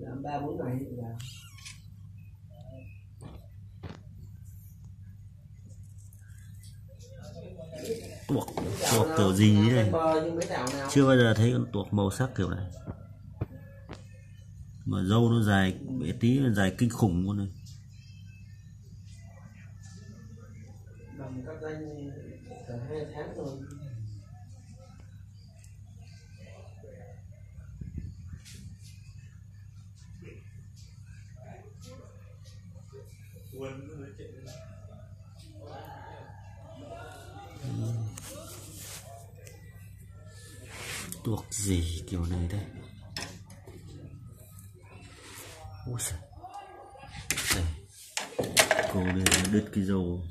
làm 3-4 ngày thì làm. Tuộc kiểu gì này, chưa bao giờ thấy con tuộc màu sắc kiểu này, mà râu nó dài bé tí, dài kinh khủng luôn này. Làm các anh cả 2 tháng rồi. Tuộc gì kiểu này đây? Ôi trời. Đây. Cô đây là đứt cái râu.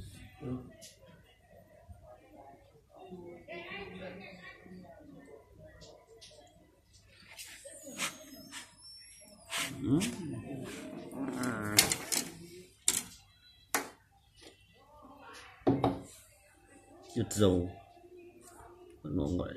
Đứt râu nó gọi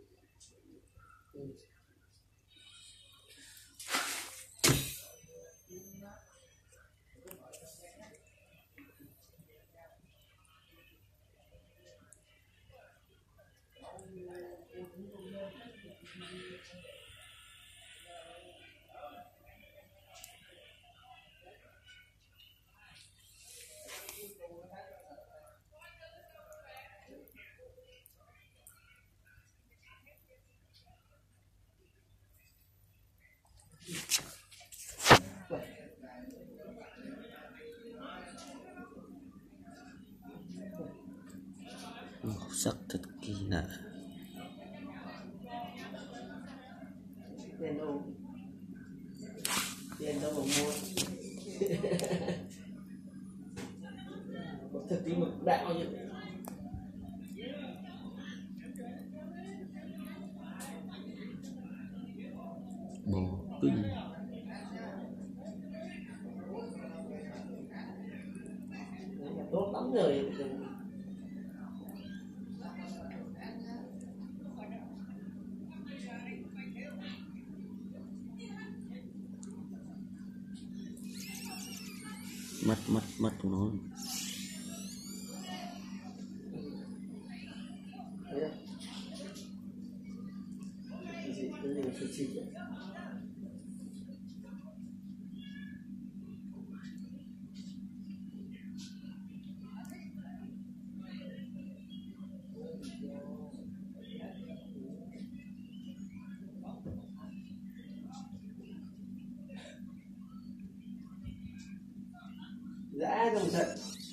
màu sắc thật kỳ lạ. Tiền đâu mà mua. Có thật tí mực đạo như vậy. Bò kinh. Tốt lắm rồi. Mắt của nó. Dã không thật.